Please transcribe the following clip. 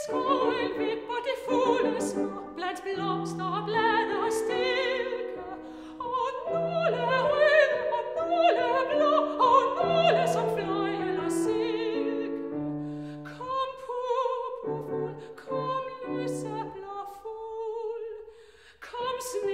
Skål vipper de fulde små, blandt blomster og blade og stilke, og nogle er røde, og nogle er blå, og nogle som fløjl og silke. Kom purpurfugl, kom lyseblå fugl, kom